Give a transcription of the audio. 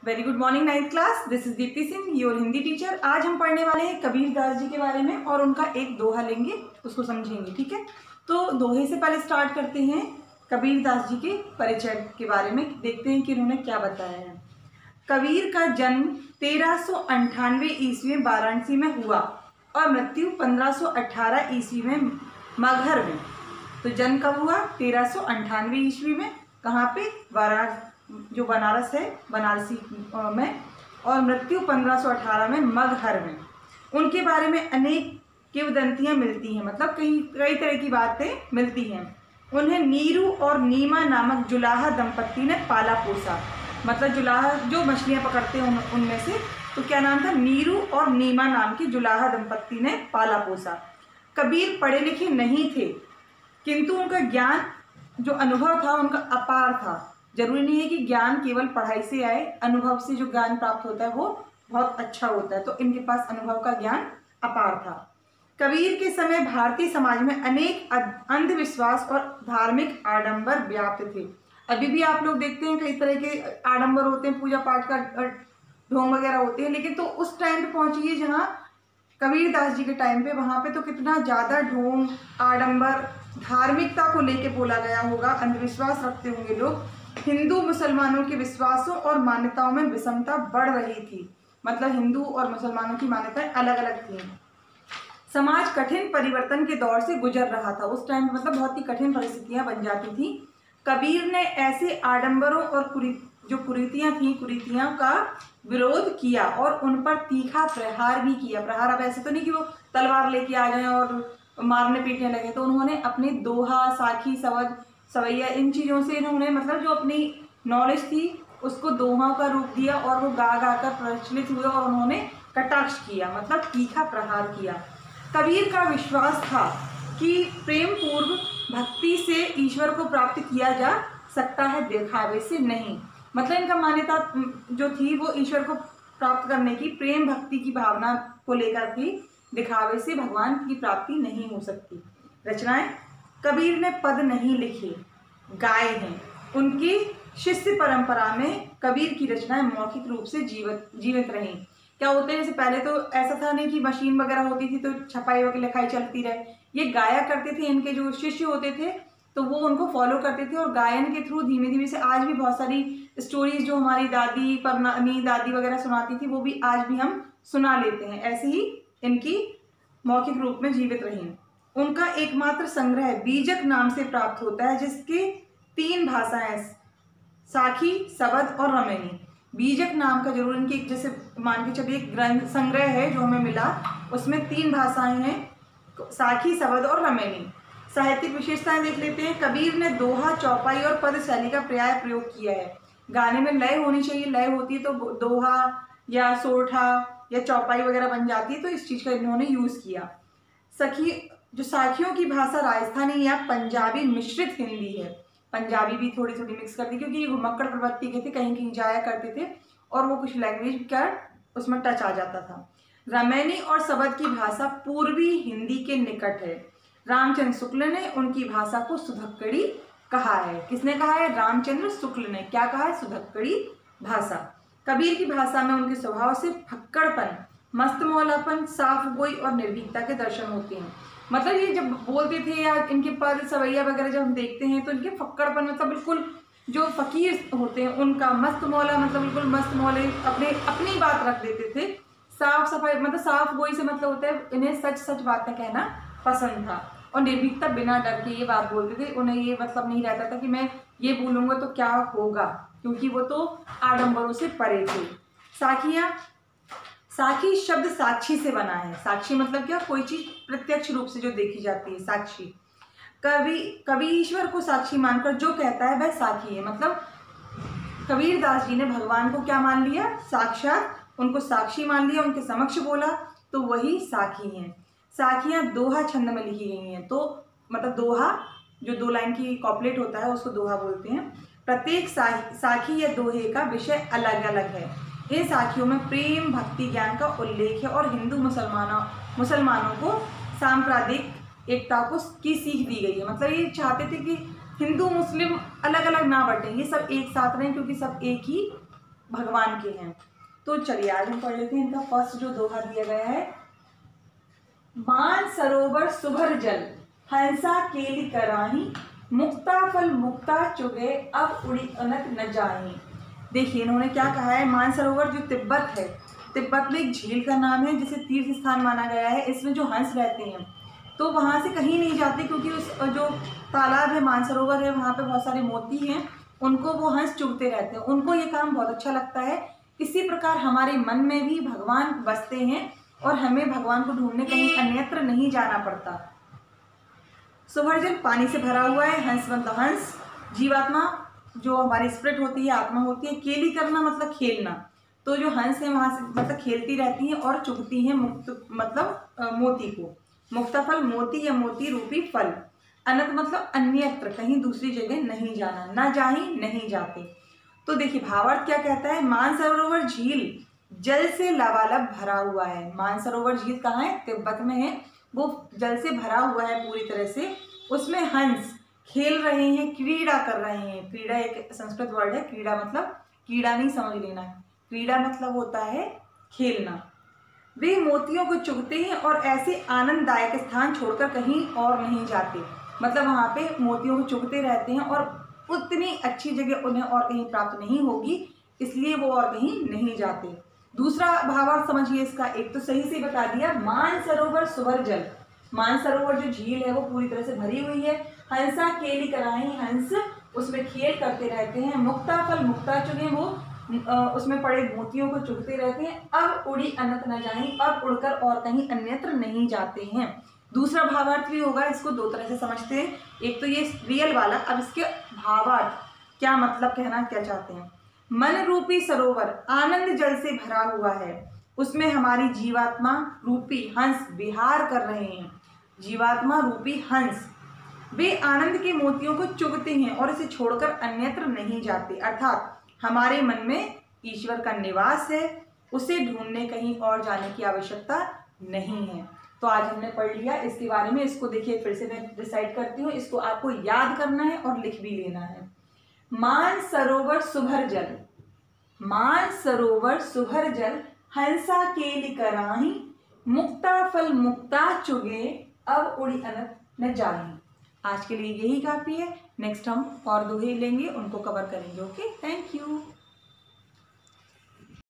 Very good morning ninth class. This is Deepti Singh, your Hindi teacher. आज हम पढ़ने वाले हैं कबीर दास जी के बारे में और उनका एक दोहा लेंगे, उसको समझेंगे। ठीक है, तो दोहे से पहले स्टार्ट करते हैं कबीर दास जी के परिचय के बारे में। देखते हैं कि उन्होंने क्या बताया है। कबीर का जन्म 1398 ईस्वी में वाराणसी में हुआ और मृत्यु 1518 ईस्वी में मगहर में। तो जन्म कब हुआ? 1398 ईस्वी में। कहाँ पे? जो बनारस है, बनारसी में। और मृत्यु 1518 में मगहर में। उनके बारे में अनेक किंवदंतियाँ मिलती हैं, मतलब कई तरह की बातें मिलती हैं। उन्हें नीरू और नीमा नामक जुलाहा दंपत्ति ने पाला पोसा। मतलब जुलाहा जो मछलियाँ पकड़ते हैं उनमें से, तो क्या नाम था? नीरू और नीमा नाम की जुलाहा दंपत्ति ने पाला पोसा। कबीर पढ़े लिखे नहीं थे, किंतु उनका ज्ञान जो अनुभव था उनका अपार था। जरूरी नहीं है कि ज्ञान केवल पढ़ाई से आए, अनुभव से जो ज्ञान प्राप्त होता है वो बहुत अच्छा होता है। तो इनके पास अनुभव का ज्ञान अपार था। कबीर के समय भारतीय समाज में अनेक अंधविश्वास और धार्मिक आडंबर व्याप्त थे। अभी भी आप लोग देखते हैं कई तरह के आडंबर होते हैं, पूजा पाठ का ढोंग वगैरह होते हैं। लेकिन तो उस टाइम पे पहुंचिए जहाँ कबीर दास जी के टाइम पे, वहाँ पे तो कितना ज़्यादा ढोंग, आडंबर, धार्मिकता को लेके बोला गया होगा, अंधविश्वास रखते होंगे लोग। हिंदू मुसलमानों के विश्वासों और मान्यताओं में विषमता बढ़ रही थी। मतलब हिंदू और मुसलमानों की मान्यताएं अलग अलग थी। समाज कठिन परिवर्तन के दौर से गुजर रहा था। उस टाइम मतलब बहुत ही कठिन परिस्थितियां बन जाती थी। कबीर ने ऐसे आडंबरों और कुरीतियां का विरोध किया और उन पर तीखा प्रहार भी किया। प्रहार अब ऐसे तो नहीं कि वो तलवार लेके आ जाएं और मारने पीटने लगे। तो उन्होंने अपने दोहा, साखी, सवद, सवैया, इन चीज़ों से इन्होंने मतलब जो अपनी नॉलेज थी उसको दोहा का रूप दिया और वो गा गा कर प्रचलित हुए और उन्होंने कटाक्ष किया, मतलब तीखा प्रहार किया। कबीर का विश्वास था कि प्रेम पूर्व भक्ति से ईश्वर को प्राप्त किया जा सकता है, दिखावे से नहीं। मतलब इनका मान्यता जो थी वो ईश्वर को प्राप्त करने की, प्रेम भक्ति की भावना को लेकर थी, दिखावे से भगवान की प्राप्ति नहीं हो सकती। रचनाएं कबीर ने पद नहीं लिखे, गाए हैं। उनकी शिष्य परंपरा में कबीर की रचनाएं मौखिक रूप से जीवित रहीं। क्या होते हैं, जैसे पहले तो ऐसा था नहीं कि मशीन वगैरह होती थी तो छपाई वगैरह लिखाई चलती रहे। ये गाया करते थे, इनके जो शिष्य होते थे तो वो उनको फॉलो करते थे और गायन के थ्रू धीमे धीमे से आज भी बहुत सारी स्टोरीज जो हमारी दादी परनानी दादी वगैरह सुनाती थी वो भी आज भी हम सुना लेते हैं। ऐसे ही इनकी मौखिक रूप में जीवित रही। उनका एकमात्र संग्रह बीजक नाम से प्राप्त होता है, जिसके 3 भाषाएं, साखी, सवद और रमैनी। बीजक नाम का जरूर इनकी जैसे मान के चलिए एक ग्रंथ संग्रह है जो हमें मिला, उसमें 3 भाषाएं हैं, साखी, सवद और रमैनी। साहित्यिक विशेषताएं देख लेते हैं। कबीर ने दोहा, चौपाई और पद शैली का पर्याय प्रयोग किया है। गाने में लय होनी चाहिए, लय होती है तो दोहा या सोरठा या चौपाई वगैरह बन जाती है, तो इस चीज का इन्होंने यूज किया। साखियों की भाषा राजस्थानी या पंजाबी मिश्रित हिंदी है। पंजाबी भी थोड़ी थोड़ी मिक्स करती, क्योंकि ये घुमक्कड़ प्रवृत्ति के थे, कहीं कहीं जाया करते थे और वो कुछ लैंग्वेज का उसमें टच आ जाता था। रमैनी और सबद की भाषा पूर्वी हिंदी के निकट है। रामचंद्र शुक्ल ने उनकी भाषा को सुधक्कड़ी कहा है। किसने कहा है? रामचंद्र शुक्ल ने। क्या कहा है? सुधक्कड़ी भाषा। कबीर की भाषा में उनके स्वभाव से फक्कड़पन, मस्तमौलापन, साफ गोई और निर्भीकता के दर्शन होते हैं। मतलब ये जब बोलते थे या इनके पद सवैया वगैरह जब हम देखते हैं तो इनके फक्कड़पन मतलब बिल्कुल जो फकीर होते हैं उनका, मस्तमौला मतलब बिल्कुल मस्तमौले अपनी बात रख देते थे। साफ सफाई मतलब साफ गोई से मतलब होता है इन्हें सच सच बातें कहना पसंद था। और निर्भीकता, बिना डर के ये बात बोलते थे। उन्हें ये मतलब नहीं रहता था कि मैं ये बोलूँगा तो क्या होगा, क्योंकि वो तो आडंबरों से परे थे। साखियाँ, साखी शब्द साक्षी से बना है। साक्षी मतलब क्या? कोई चीज प्रत्यक्ष रूप से जो देखी जाती है, साक्षी। कवि ईश्वर को साक्षी मानकर जो कहता है वह साखी है। मतलब कबीर दास जी ने भगवान को क्या मान लिया? साक्षात उनको साक्षी मान लिया, उनके समक्ष बोला तो वही साखी हैं। साखियाँ दोहा छंद में लिखी गई हैं। तो मतलब दोहा जो 2 लाइन की कॉपलेट होता है उसको दोहा बोलते हैं। प्रत्येक साखी या दोहे का विषय अलग अलग है। इन साखियों में प्रेम भक्ति ज्ञान का उल्लेख है और हिंदू मुसलमानों को सांप्रदायिक एकता की सीख दी गई है। मतलब ये चाहते थे कि हिंदू मुस्लिम अलग अलग ना बटें, ये सब एक साथ रहें, क्योंकि सब एक ही भगवान के हैं। तो चलिए आज हम पढ़ लेते हैं इनका फर्स्ट जो दोहा दिया गया है। मान सरोवर सुभर जल, हंसा केली कराही, मुक्ता फल मुक्ता चुगे, अब उड़ी अनक न जाही। देखिए इन्होंने क्या कहा है। मानसरोवर जो तिब्बत है, तिब्बत में एक झील का नाम है जिसे तीर्थ स्थान माना गया है। इसमें जो हंस रहते हैं तो वहाँ से कहीं नहीं जाते, क्योंकि उस जो तालाब है, मानसरोवर है, वहाँ पे बहुत सारे मोती हैं, उनको वो हंस चुगते रहते हैं। उनको ये काम बहुत अच्छा लगता है। इसी प्रकार हमारे मन में भी भगवान बसते हैं और हमें भगवान को ढूंढने कहीं अन्यत्र नहीं जाना पड़ता। सुभर जल पानी से भरा हुआ है, हंस मतलब हंस, जीवात्मा जो हमारी स्पिरिट होती है, आत्मा होती है। केली करना मतलब खेलना, तो जो हंस है वहाँ से मतलब खेलती रहती हैं और चुगती हैं मुक्त मतलब मोती को। मुक्ता फल मोती या मोती रूपी फल। अनंत मतलब अन्यत्र, कहीं दूसरी जगह नहीं जाना, ना जाही नहीं जाते। तो देखिए भावार्थ क्या कहता है। मानसरोवर झील जल से लबालब भरा हुआ है। मानसरोवर झील कहाँ है? तिब्बत में है। वो जल से भरा हुआ है पूरी तरह से। उसमें हंस खेल रहे हैं, क्रीड़ा कर रहे हैं। क्रीड़ा एक संस्कृत वर्ड है। क्रीड़ा मतलब कीड़ा नहीं समझ लेना, क्रीड़ा मतलब होता है खेलना। वे मोतियों को चुगते हैं और ऐसे आनंददायक स्थान छोड़कर कहीं और नहीं जाते। मतलब वहाँ पे मोतियों को चुगते रहते हैं और उतनी अच्छी जगह उन्हें और कहीं प्राप्त नहीं होगी, इसलिए वो और कहीं नहीं जाते। दूसरा भावार्थ समझिए इसका। एक तो सही से बता दिया, मानसरोवर सुभर जल। मानसरोवर जो झील है वो पूरी तरह से भरी हुई है। हंसा केली कराही, हंस उसमें खेल करते रहते हैं। मुक्ता फल मुक्ता चुगे, वो उसमें पड़े मोतियों को चुगते रहते हैं। अब उड़ी अनंत न जाही, अब उड़कर और कहीं अन्यत्र नहीं जाते हैं। दूसरा भावार्थ भी होगा, इसको दो तरह से समझते हैं। एक तो ये रियल वाला, अब इसके भावार्थ क्या मतलब कहना क्या चाहते हैं। मन रूपी सरोवर आनंद जल से भरा हुआ है, उसमें हमारी जीवात्मा रूपी हंस विहार कर रहे हैं। जीवात्मा रूपी हंस वे आनंद के मोतियों को चुगते हैं और इसे छोड़कर अन्यत्र नहीं जाते। अर्थात हमारे मन में ईश्वर का निवास है, उसे ढूंढने कहीं और जाने की आवश्यकता नहीं है। तो आज हमने पढ़ लिया इसके बारे में। इसको देखिए फिर से मैं डिसाइड करती हूँ। इसको आपको याद करना है और लिख भी लेना है। मान सरोवर सुभर जल, मान सरोवर सुभर जल, हंसा केली कराही, मुक्ता फल मुक्ता चुगे, अब उड़ी अनंत न जाही। आज के लिए यही काफ़ी है। नेक्स्ट हम और दोहे लेंगे, उनको कवर करेंगे। Okay, thank you.